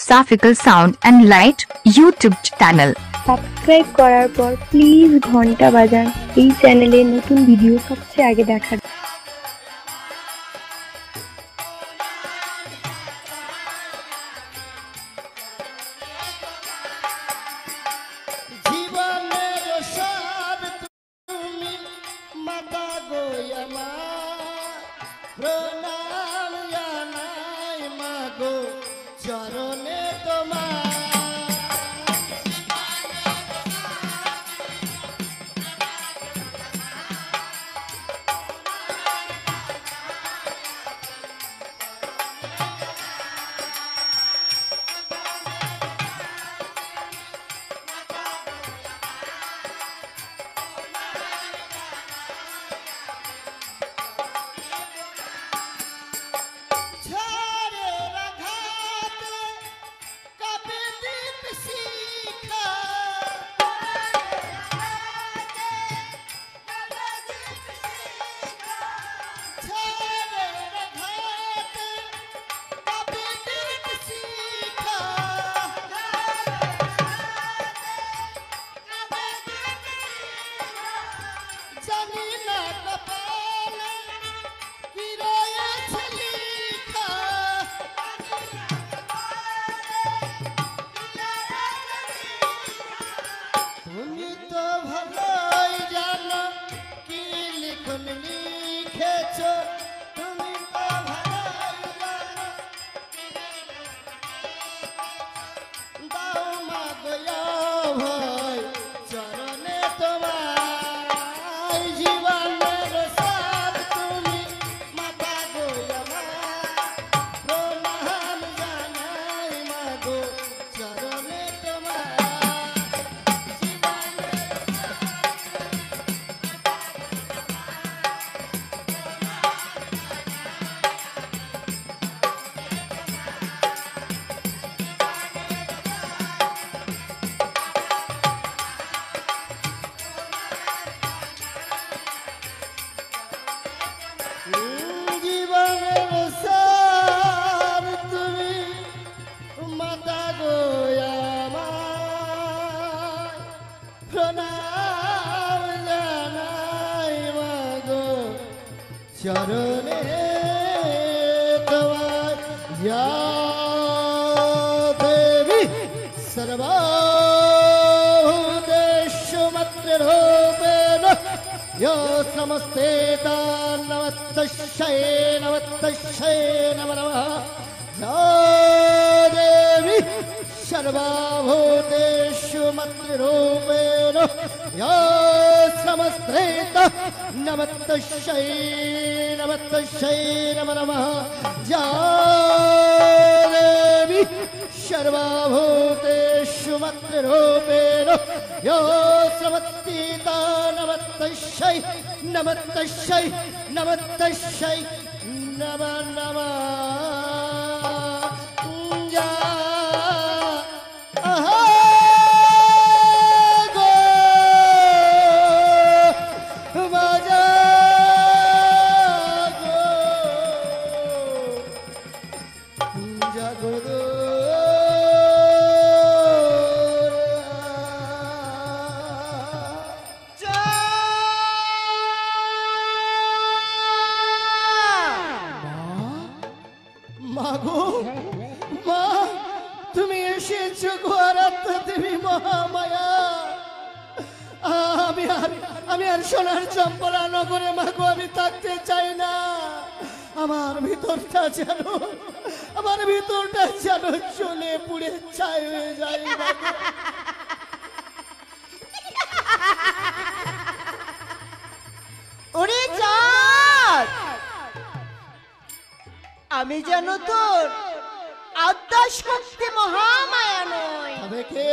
Safikal Sound and Light YouTube channel. Subscribe করার পর please ঘন্টা বাজান এই চ্যানেলে নতুন ভিডিও সবচেয়ে আগে দেখার। চরণে তোমার চরণে তোমার ইয়া দেবী সর্বভূতেষু মাতৃরূপেণ ইয়া সমস্তেতা নমস্তস্যৈ নমস্তস্যৈ নমো নমঃ ইয়া দেবী সর্বভূতেষু মাতৃরূপেণ ইয়া সমস্তেতা নমস্তস্যৈ নমস্তস্যৈ নমো নমঃ ইয়া দেবী সর্বভূতেষু মাতৃরূপেণ ইয়া সমস্তেতা নমস্তস্যৈ নমস্তস্যৈ নমস্তস্যৈ নমো নমঃ আমি আর সোনার চম্পলা নগরে মাগো আমি থাকতে চাই না। আমার ভিতরটা যেন চলে পুড়ে ছাই হয়ে যায়। ওরে চাঁদ, আমি যেন তোর আদ্যা শক্তি মহামায়া নয়। তবে কে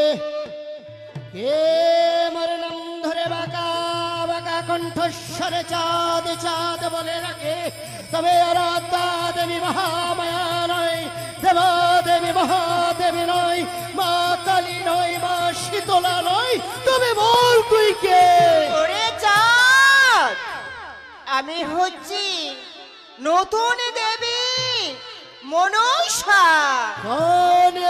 মোর নাম ধরে বাঁকা বাঁকা কণ্ঠস্বরে চাঁদ চাঁদ বলে রাখে, তবে আরাধ্যা দেবী মহামায়া নয়, দেবা দেবী মহাদেবী নয়, মা কালী নয়, মা শীতলা নয়, তবে বল তুই কে? ওরে চাঁদ, আমি হচ্ছি নতুন দেবী মনসা। কোন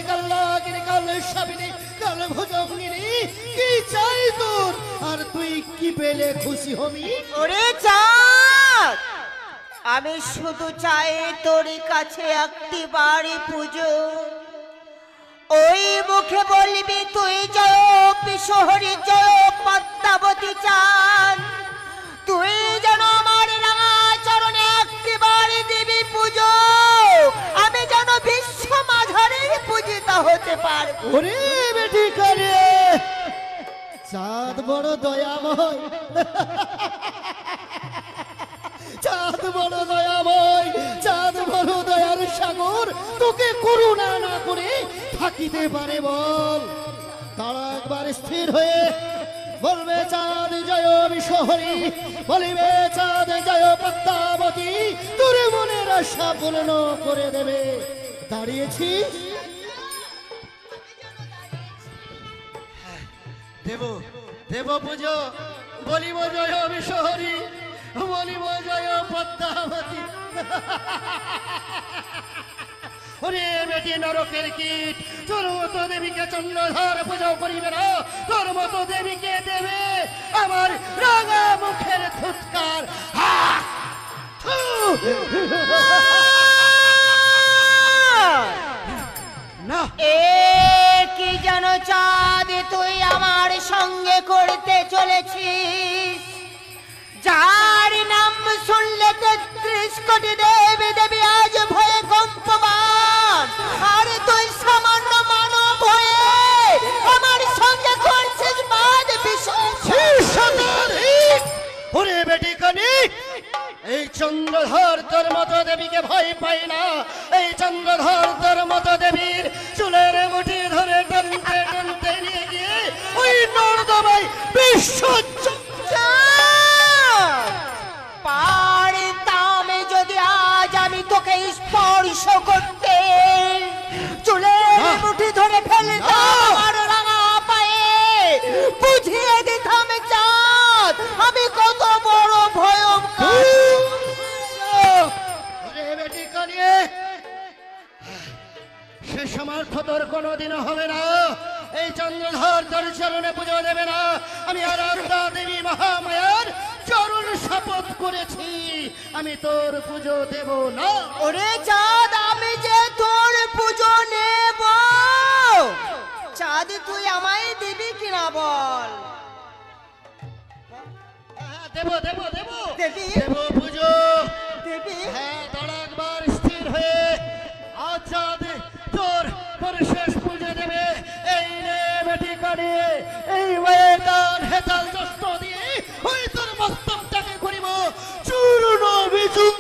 কাল নাগিনী কাল সাবিনী কাল ভুজঙ্গিনী কি চাই তোর আর তুই কি পেলে খুশি হবি? ওরে চাঁদ, আমি শুধু চাই তোর কাছে একটি বাড়ি পুজো। ওই মুখে বলবি তুই জয় বিশহরী জয় পদ্মাবতী চাঁদ। তুই যেন আমার রাঙা চরণে একটি বাড়ি দিবি পুজো, আমি যেন বিশ্ব মাঝারে পূজিতা হতে পারবো। ওরে বেটি করে চাঁদ বড় দয়াময়, চাঁদ বড় দয়াময়, চাঁদ বড় দয়ার সাগর, তোকে করুণা না করে থাকিতে পারে বল? তারা একবার স্থির হয়ে বলবে চাঁদ জয় বিশহরী, বলিবে চাঁদ জয় পদ্মাবতী, তোর মনের আশা পূর্ণ করে দেবে। দাঁড়িয়েছিস? দেব দেব পুজো, বলিব জয় বিশহরী, বলিব জয় পদ্মাবতী। ওরে বেটি নরকের কীট, তোর মতো দেবীকে চন্দ্রধর পুজো করিবে না, তোর মতো দেবীকে দেবে আমার রাঙা মুখের থুৎকার। না এ কি যেন চাঁদ তুই আমার সঙ্গে করতে চলেছিস? যার নাম শুনলে ৩৩ কোটি দেবী দেবী আজ ভয়ে কম্পমান, আর তুই সামান্য মানব হয়ে আমার সঙ্গে করছিস বাদ শতাধিক। ওরে বেটি কানি, এই চন্দ্রধর তোর মতো দেবীকে ভয় পাই না। এই চন্দ্রধর তোর মতো দেবীর চুলের মুঠি ধরে টানতে টানতে নিয়ে গিয়ে ওই নর্দমায় বিশ্ব পারতাম যদি আজ আমি তোকে স্পর্শ করতে, চুলের মুঠি ধরে ফেলতাম আমার রাঙা পায়ে, বুঝিয়ে দিতাম চাঁদ আমি কত বড় ভয়ঙ্কর। বেটি কানিয়ে সে সমর্থ তোর কোনোদিনও হবে না। এই চন্দ্রধর তোর চরণে পুজো দেবে না। আমি আরাধ্যা দেবী মহামায়ার চরণ শপথ করেছি, আমি তোর পুজো দেব না। ওরে চাঁদ, আমি যে তোর পুজো নেব, চাঁদ তুই আমায় দিবি কিনা বল? দেব দেব দেব দেবী? দেব পুজো দেবী? হ্যাঁ, তারা একবার স্থির হয়ে আজ চাঁদ তোর শেষ পুজো দেবে। এই রে বেটি কানিয়ে, এই মায়ের গান হেতাল দস্ত দিয়ে ওই তোর মস্তকটাকে করিব চূর্ণ বিচূর্ণ।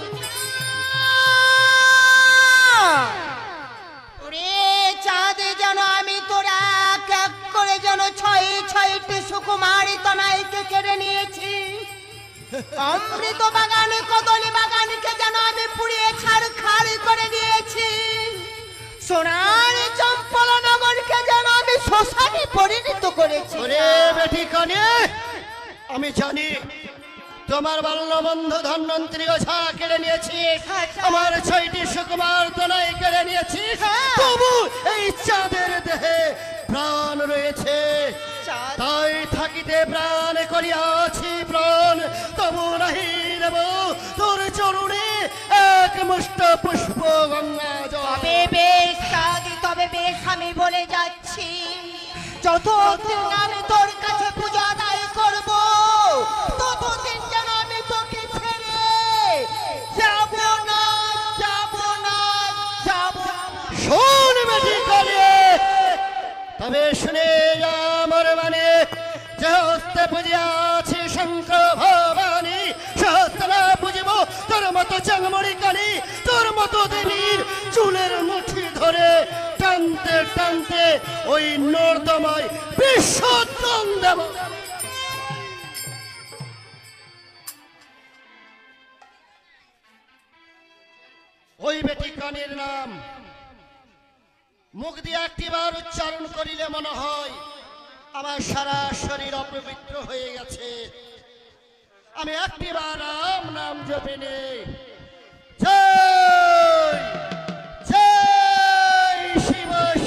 ওরে চাঁদ, যেন আমি তোর এক এক করে যেন ৬৬টি সুকুমারী তনাইকে কেড়ে নিয়েছি। অমৃত বাগান কদলী বাগানকে যেন আমি পুড়িয়ে ছাড়খাড় করে দিয়েছি। সোনার চম্পলা নগরকে যেন আমি শ্মশানে পরিণত করেছি। ওরে বেটি কানিয়ে, আমি জানি তোমার বাল্যবন্ধু ধন্বন্তরী ওঝা কেড়ে নিয়েছি, আমার ৬টি সুকুমার তনয় কেড়ে নিয়েছি, তবু এই চাঁদের দেহে প্রাণ রয়েছে। তাই থাকিতে প্রাণ করিয়াছি প্রাণ, তবু নাহি দেব তোর চরণে এক মুষ্ট পুষ্প গঙ্গা জল। তবে বেশ চাঁদ, তবে বেশ আমি বলে যাচ্ছি, যতদিন আমি তোর কাছে পূজা আদায় করব, ততদিন যেন আমি তোকে ছেড়ে যাব না, যাব না, যাব না। শোন বেটি কানিয়ে, তবে শুনে যা আমার মানে, যে হস্তে পুজিয়াছি শঙ্কর ভবানী, সহস্তে না পুজিব তোর মতো চাংমড়ি কানি, তোর মতো দেবীর চুলের মুঠি ধরে টানতে টানতে ওই নর্দমায় বিসর্জন দেব। ওই বেটি কানির নাম মুখ দিয়ে একটিবার উচ্চারণ করিলে মনে হয় আমার সারা শরীর অপবিত্র হয়ে গেছে। আমি একটিবার রাম নাম জপে নেই। জয় জয় শিব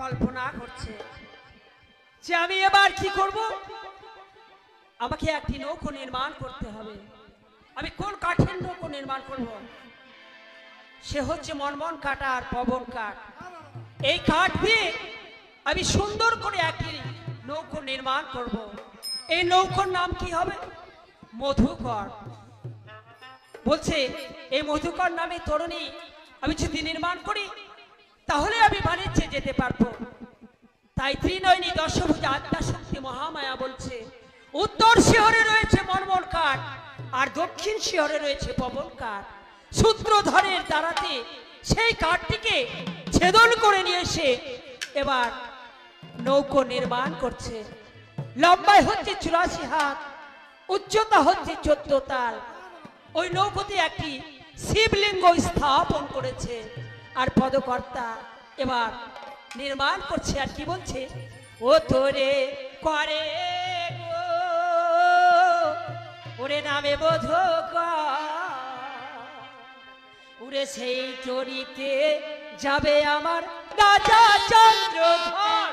কল্পনা করছে যে আমি এবার কি করব। আমাকে একটি নৌকো নির্মাণ করতে হবে। আমি কোন কাঠের নৌকো নির্মাণ করব? সে হচ্ছে মনমন কাঠ আর পবন কাঠ। এই কাঠ দিয়ে আমি সুন্দর করে একটি নৌকো নির্মাণ করব। এই নৌকোর নাম কি হবে? মধুকর। বলছে এই মধুকর নামে তরুণী আমি যদি নির্মাণ করি তাহলে আমি বাণিজ্যে যেতে পারবো। তাই ত্রিনয়নী দশভুজা আদ্যাশক্তি মহামায়া বলছে উত্তর শিহরে রয়েছে মনমন কাঠ আর দক্ষিণ শিহরে রয়েছে পবন কাঠ। সূত্রধরের দ্বারাতে সেই কাঠটিকে ছেদন করে নিয়ে এসে এবার নৌকো নির্মাণ করছে। লম্বাই হচ্ছে 84 হাত, উচ্চতা হচ্ছে 14 তাল। ওই নৌকোতে একটি শিবলিঙ্গ স্থাপন করেছে আর পদকর্তা এবার নির্মাণ করছে। আর কি বলছে? ও তোরে করে গো ওরে নামে বোধ উড়ে সেই তরিতে যাবে আমার রাজা চন্দ্রধর।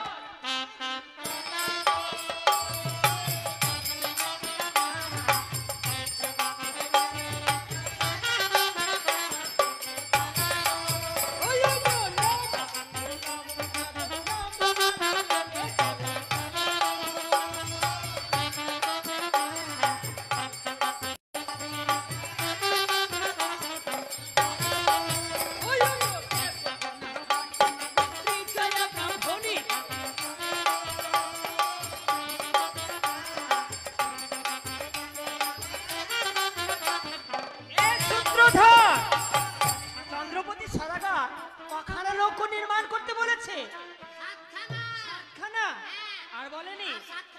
চন্দ্রপতি সাদাগা কখানা নৌকো নির্মাণ করতে বলেছে? সাতখানা। আর বলেনি?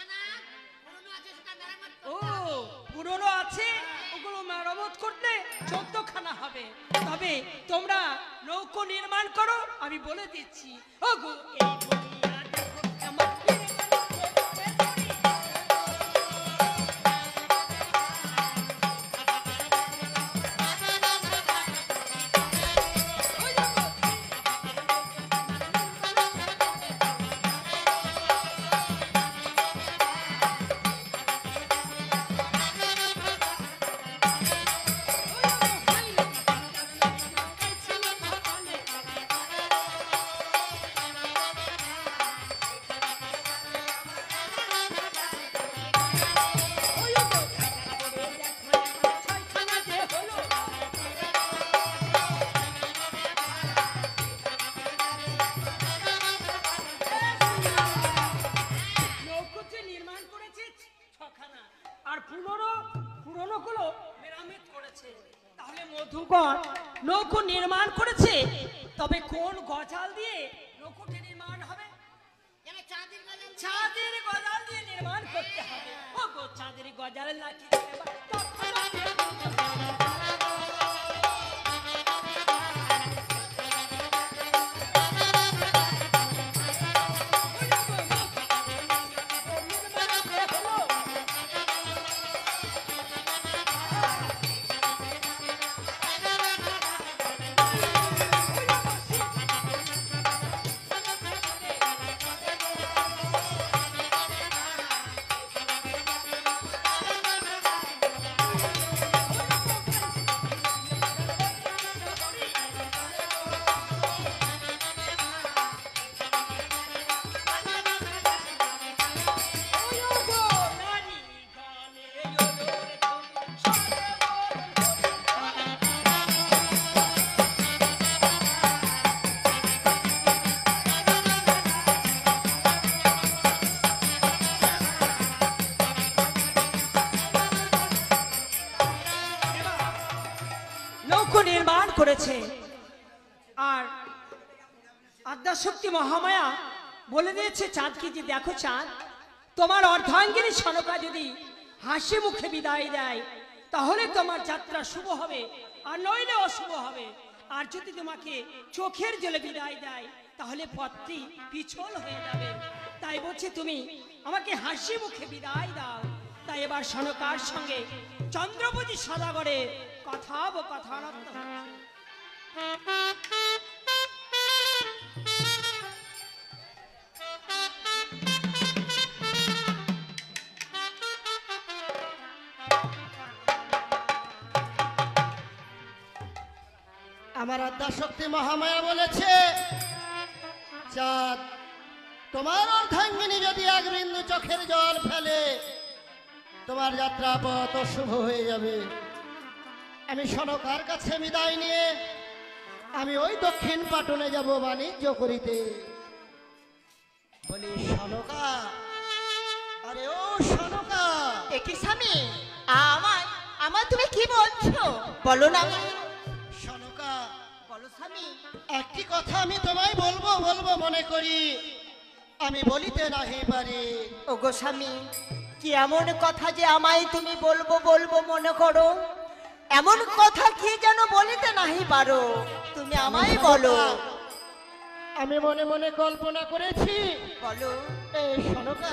ও পুরনো আছে, ওগুলো মেরামত করতে 14 খানা হবে। তবে তোমরা নৌকো নির্মাণ করো, আমি বলে দিচ্ছি। ও গো এই বলিয়া দেখো আমার নৌকো নির্মাণ করেছে। তবে কোন গজাল দিয়ে নৌকোটি নির্মাণ হবে? চাঁদের গজাল দিয়ে নির্মাণ করতে হবে। ও গো চাঁদের গজাল নাকি নির্মাণ করেছে। আর আদ্যাশক্তি মহামায়া বলে দিয়েছে চাঁদকে যে দেখো চাঁদ, তোমার অর্ধাঙ্গিনী সনকা যদি হাসি মুখে বিদায় দেয় তাহলে তোমার যাত্রা শুভ হবে, আর নইলে অশুভ হবে। আর যদি তোমাকে চোখের জলে বিদায় দেয় তাহলে পথটি পিছল হয়ে যাবে। তাই বলছে তুমি আমাকে হাসি মুখে বিদায় দাও। তাই এবার সনকার সঙ্গে চন্দ্রপতি সদাগরের কথাবার্তা আমার আদ্যাশক্তি মহামায়া বলেছে, চাঁদ তোমার অর্ধাঙ্গিনী যদি এক বিন্দু চোখের জল ফেলে তোমার যাত্রা পথ শুভ হয়ে যাবে। আমি সনকার কাছে বিদায় নিয়ে আমি ওই দক্ষিণ পাটনে যাব বাণিজ্য করিতে। বলি সনকা, আরে ও সনকা। একই স্বামী, আমার আমার তুমি কি বলছো বলো না। সনকা, বলো স্বামী। একটি কথা আমি তোমায় বলবো বলবো মনে করি, আমি বলিতে নাহি পারি। ওগো স্বামী, কি এমন কথা যে আমায় তুমি বলবো বলবো মনে করো? এমন কথা কি যেন বলিতে নাহি পারো? তুমি আমায় বলো। আমি মনে মনে কল্পনা করেছি। বলো। এই সনকা,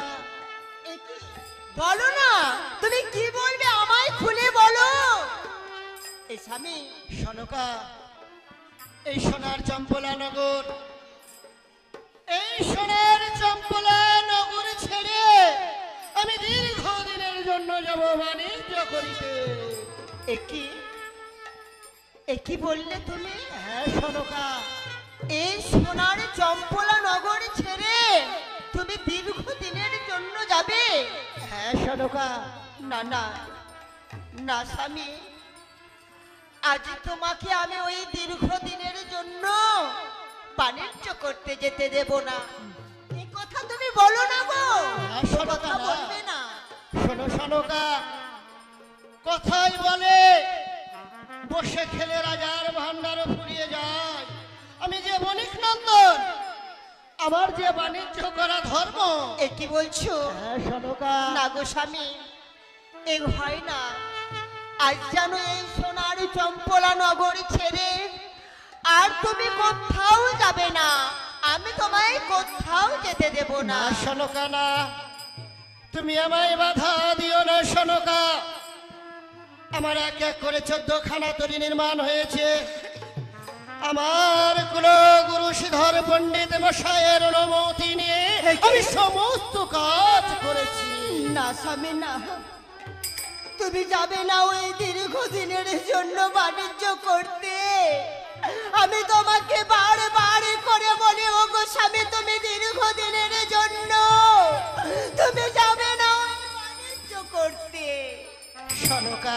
বলো না, তুমি কি বলবে আমায় খুলে বলো। এই স্বামী। সনকা, এই সোনার চম্পলা নগর, এই সোনার চম্পলা নগর ছেড়ে আমি দীর্ঘদিনের জন্য যাব বাণিজ্য করিতে। একই বললে তুমি? হ্যাঁ সনকা, এই সোনার চম্পলা নগর ছেড়ে তুমি দীর্ঘদিনের জন্য যাবে? হ্যাঁ সনকা। না না না স্বামী, আজ তোমাকে আমি ওই দীর্ঘদিনের জন্য বাণিজ্য করতে যেতে দেব না। এই কথা তুমি বলো না গো। হ্যাঁ সনকা, কথা বলবে না। শোনো সনকা, কথাই বলে বসে খেলে রাজার ভান্ডার ফুরিয়ে যায়। আমি যে বণিক নন্দন, আমার যে বাণিজ্য করা ধর্ম। এ কি বলছো? হ্যাঁ সনকা। না গো স্বামী, এ হয় না। আজ যেন এই সোনার চম্পলা নগর ছেড়ে আর তুমি কোথাও যাবে না। আমি তোমায় কোথাও যেতে দেব না। না সনকা না, তুমি আমায় বাধা দিও না সনকা। আমার এক এক করে 14 খানা তরি নির্মাণ হয়েছে। আমার কুলগুরু শ্রীধর পণ্ডিত মশাইয়ের অনুমতি নিয়ে আমি সমস্ত কাজ করেছি। না স্বামী না, তুমি যাবে না ওই দীর্ঘদিনের জন্য বাণিজ্য করতে। আমি তোমাকে বারবার করে বলি, ওগো স্বামী, তুমি দীর্ঘদিনের জন্য তুমি যাবে না ওই বাণিজ্য করতে। সনকা,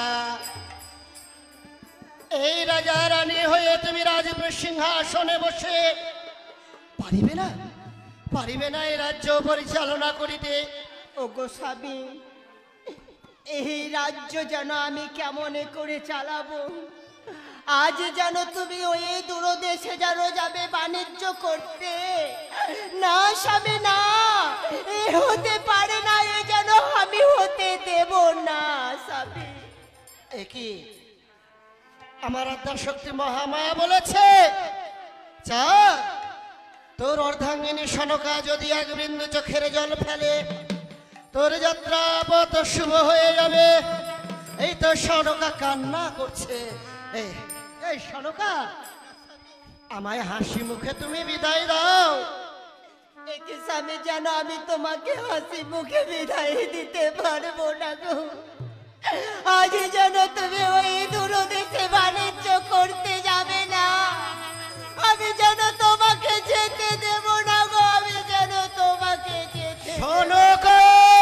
এই রাজা রানী হয়ে তুমি রাজপুর সিংহাসনে বসে পারিবে না, পারিবে না এই রাজ্য পরিচালনা করিতে। ওগো স্বামী, এই রাজ্য যেন আমি কেমন করে চালাবো? আজ যেন তুমি ওই দূরদেশে যেন যাবে বাণিজ্য করতে। না স্বামী না, এ হতে পারে না, এ যেন আমি হতে দেব না স্বামী। একই আমার আদ্যাশক্তি মহামায়া বলেছে, চা তোর অর্ধাঙ্গিনী সনকা যদি এক বিন্দু চোখের জল ফেলে তোর যাত্রা পথ শুভ হয়ে যাবে। এই তো সনকা কান্না করছে। এই সনকা, আমায় হাসি মুখে তুমি বিদায় দাও। একই স্বামী, যেন আমি তোমাকে হাসি মুখে বিদায় দিতে পারবো না গো। আজ যেন তুমি ওই দূরদেশে বাণিজ্য করতে যাবে না। আমি যেন তোমাকে যেতে দেব না গো। আমি যেন তোমাকে যেতে সনকা,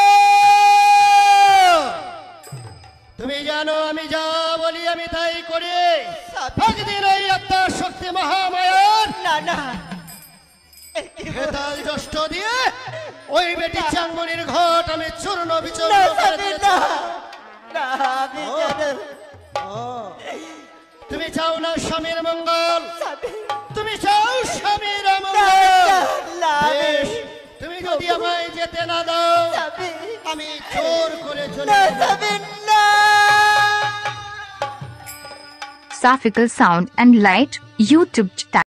তুমি জানো আমি যা বলি আমি তাই করি। একদিন ওই আদ্যাশক্তি মহামায়ার না না হেতাল যষ্ট দিয়ে ওই বেটি চাঙ্গুনির ঘট আমি চূর্ণ বিচূর্ণ না করে স্বামী, দিয়েছি। না না, আমি যেন তুমি চাও না স্বামীর মঙ্গল, স্বামী, তুমি চাও স্বামীর না, মঙ্গল। না, বেশ, তুমি যদি আমায় যেতে না দাও স্বামী, আমি জোর করে চলে না যাব। স্বামী, না। Safical Sound and Light YouTube channel.